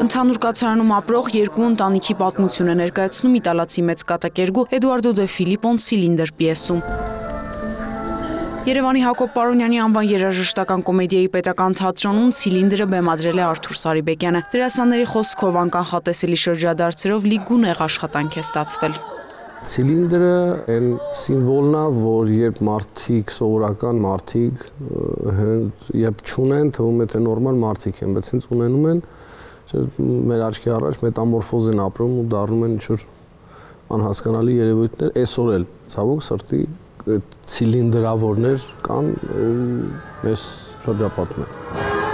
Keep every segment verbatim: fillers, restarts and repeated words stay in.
Ընդհանուր կացարանում ապրող երկու ընտանիքի պատմություն է ներկայացնում իտալացի մեծ կատակերգու Էդուարդո դե Ֆիլիպոն Ցիլինդր պիեսում։ Երևանի Հակոբ Պարոնյանի անվան երաժշտական կոմեդիայի պետական թատրոնում Ցիլինդրը բեմադրել է Արթուր Սարիբեկյանը։ Դերասանների խոսքով անկանխատեսելի շրջադարձերով լի գունեղ աշխատանք է ստացվել։ Ցիլինդրը այն սիմվոլն է, որ երբ մարդիկ, սովորական մարդիկ, երբ չունեն, թվում է թե նորմալ մարդիկ են, բայց ինձ ունենում են, մեր աչքի առաջ մետամորֆոզ են ապրում ու դառնում են ինչ-որ անհասկանալի երևույթներ, այսօր էլ ցավոք սրտի ցիլինդրավորներ կան ու մեզ շրջապատում են։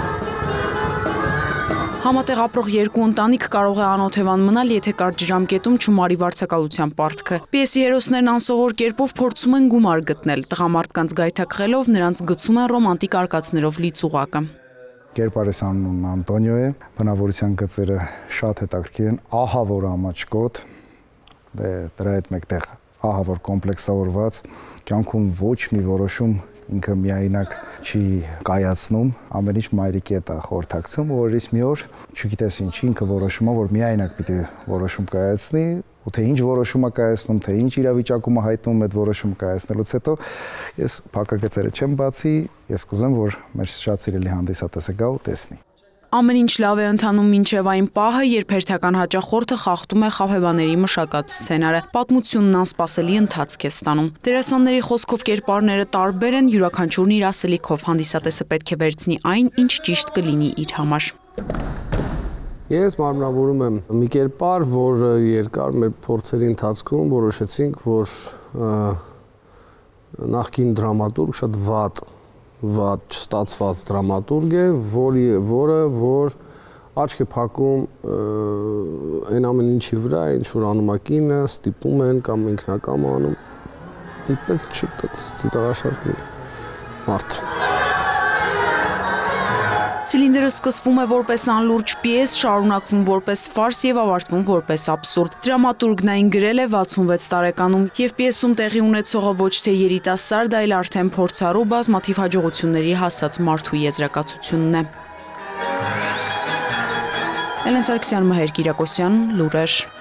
Համատեղ ապրող երկու ընտանիք կարող է անօթևան մնալ, եթե կարճ ժամկետում չմարի վարձակալության պարտքը։ Պիեսի հերոսներն անսովոր կերպով փորձում են գումար գտնել, տղամարդկանց գայթակղելով նրանց գցում են ռոմանտիկ արկածներով լի ծուղակը։ Կերպարես անունն Անտոնիո է, բնավորության գծերը շատ հետաքրքիր են, ահա որ ամաչկոտ, դրա հետ մեկտեղ ահա որ կոմպլեքսավորված, կյանքում ոչ մի որոշում ինքը միայնակ չի կայացնում, ամեն ինչ մայրիկի հետ է խորհրդակցում, որից մի օր, չգիտես ինչ, ինքը որոշում է, որ միայնակ պիտի որոշում կայացնի, ու թե ինչ որոշում է կայացնում, թե ինչ իրավիճակում է հայտնում այդ որոշումը կայացնելուց հետո, ես փակագծերը չեմ բացի, ես կուզեմ, որ մեր շատ սիրելի հանդիսատեսը գա ու տեսնի։ Ամեն ինչ լավ է ընթանում մինչև այն պահը, երբ հերթական հաճախորդը խախտում է խաբեբաների մշակած սցենարը։ Պատմությունն անսպասելի ընթացք է ստանում։ Դերասանների խոսքով կերպարները տարբեր են, յուրաքանչյուրն իր ասելիքով, հանդիսատեսը պետք է վերցնի այն, ինչ ճիշտ կլինի իր համար։ Ես մարմնավորում եմ մի կերպար, որ երկար մեր փորձերի ընթացքում որոշեցինք, որ նախկին դրամատուրգ շատ վատ վատ չստացված դրամատուրգ է, որը, որը որ աչք է փակում այն ամեն ինչի վրա, ինչ որ անում է կինը, ստիպում են կամ ինքնակամ անում, այդպես ծիծաղաշարժ մարդ։ Ցիլինդրը սկսվում է որպես անլուրջ պիես, շարունակվում որպես ֆարս եւ ավարտվում որպես աբսուրդ։ Դրամատուրգն այն գրել է վաթսունվեց տարեկանում եւ պիեսում տեղի ունեցողը ոչ թե երիտասարդ, այլ արդեն փորձառու բազմաթիվ հաջողությունների հասած մարդու եզրակացությունն է։ Էլեն Սարգսյան, Մհեր Կիրակոսյան, լուրեր։